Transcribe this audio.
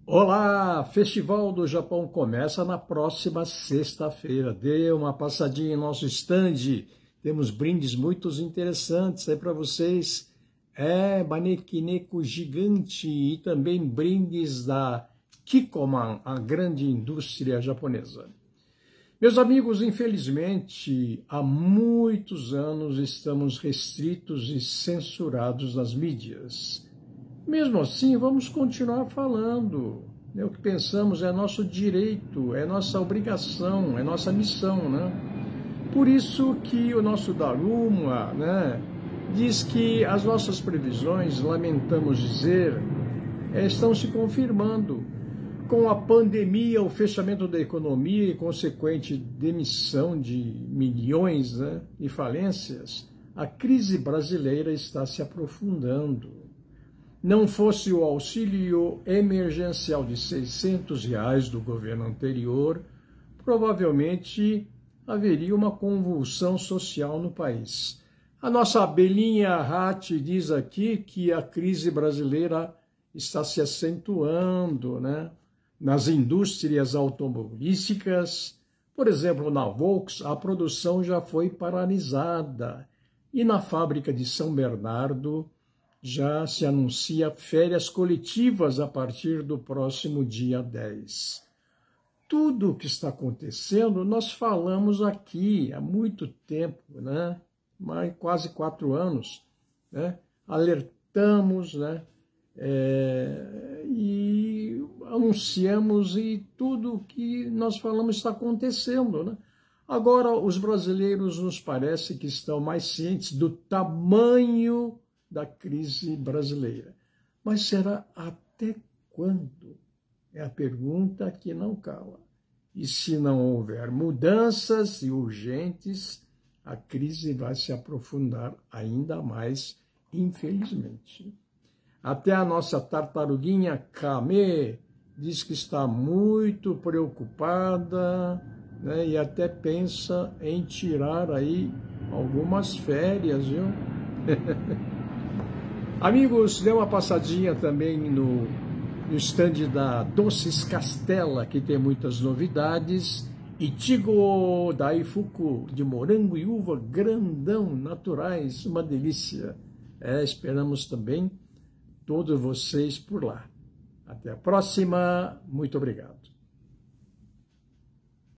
Olá! Festival do Japão começa na próxima sexta-feira. Dê uma passadinha em nosso stand. Temos brindes muito interessantes aí para vocês. Manekineko gigante e também brindes da Kikkoman, a grande indústria japonesa. Meus amigos, infelizmente, há muitos anos estamos restritos e censurados nas mídias. Mesmo assim, vamos continuar falando. O que pensamos é nosso direito, é nossa obrigação, é nossa missão, né? Por isso que o nosso Daruma, diz que as nossas previsões, lamentamos dizer, estão se confirmando. Com a pandemia, o fechamento da economia e consequente demissão de milhões, e falências, a crise brasileira está se aprofundando. Não fosse o auxílio emergencial de R$600 do governo anterior, provavelmente haveria uma convulsão social no país. A nossa abelhinha Hatch diz aqui que a crise brasileira está se acentuando, nas indústrias automobilísticas. Por exemplo, na Volks, a produção já foi paralisada. E na fábrica de São Bernardo, já se anuncia férias coletivas a partir do próximo dia 10. Tudo o que está acontecendo, nós falamos aqui há muito tempo, quase 4 anos, alertamos, e anunciamos, e tudo o que nós falamos está acontecendo, Agora, os brasileiros nos parece que estão mais cientes do tamanho da crise brasileira. Mas será até quando? É a pergunta que não cala. E se não houver mudanças e urgentes, a crise vai se aprofundar ainda mais, infelizmente. Até a nossa tartaruguinha Kame diz que está muito preocupada, e até pensa em tirar aí algumas férias, viu? Amigos, dê uma passadinha também no stand da Doces Castella, que tem muitas novidades. Ichigo Daifuku, de morango e uva grandão, naturais, uma delícia. Esperamos também todos vocês por lá. Até a próxima, muito obrigado.